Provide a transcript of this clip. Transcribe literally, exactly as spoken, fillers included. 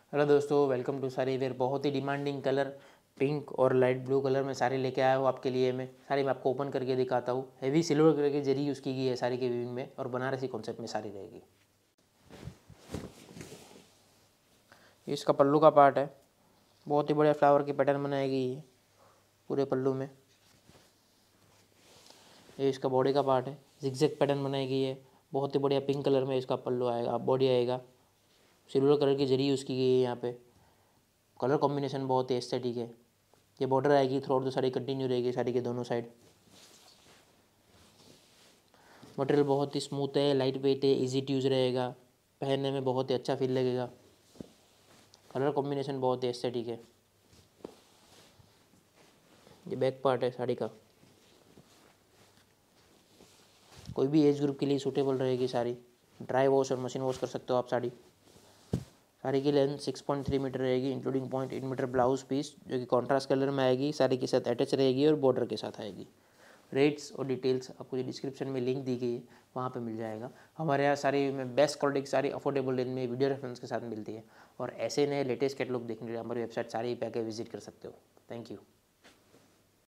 Hello दोस्तों, welcome to sari wear. बहुत ही डिमांडिंग कलर पिंक और लाइट ब्लू कलर में साड़ी लेके आया हूँ आपके लिए। मैं साड़ी मैं आपको ओपन करके दिखाता हूँ। हेवी सिल्वर कलर की जरी यूज़ की गई है साड़ी के वीविंग में और बनारसी कॉन्सेप्ट में साड़ी रहेगी। ये इसका पल्लू का पार्ट है। बहुत ही बढ़िया फ्लावर की पैटर्न बनाई गई है पूरे पल्लू में। ये इसका बॉडी का पार्ट है, जिगजैग पैटर्न बनाई गई है। बहुत ही बढ़िया पिंक कलर में इसका पल्लू आएगा, बॉडी आएगा। सिल्वर कलर की जरी यूज़ की गई है यहाँ पे। कलर कॉम्बिनेशन बहुत ही एस्थेटिक है। ये बॉर्डर आएगी throughout the sari, continue रहेगी साड़ी के दोनों साइड। मटेरियल बहुत ही स्मूथ है, लाइट वेट है, इजी टू यूज़ रहेगा। पहनने में बहुत ही अच्छा फील लगेगा। कलर कॉम्बिनेशन बहुत ही एस्थेटिक है। ये बैक पार्ट है साड़ी का। कोई भी एज ग्रुप के लिए सूटेबल रहेगी साड़ी। ड्राई वॉश और मशीन वॉश कर सकते हो आप साड़ी। साड़ी की length six point three metre रहेगी, including point eight metre blouse piece, जो कि कॉन्ट्रास्ट कलर में आएगी। साड़ी के साथ अटैच रहेगी और बॉर्डर के साथ आएगी। रेट्स और डिटेल्स आपको जो डिस्क्रिप्शन में लिंक दी गई है वहाँ पे मिल जाएगा। हमारे यहाँ सारी में बेस्ट क्वालिटी की सारी अफोर्डेबल रेंज में वीडियो रेफरेंस के साथ मिलती है। और ऐसे नए लेटेस्ट कैटलॉग देखने के लिए हमारी वेबसाइट साड़ी पे आके विजिट कर सकते हो। Thank you.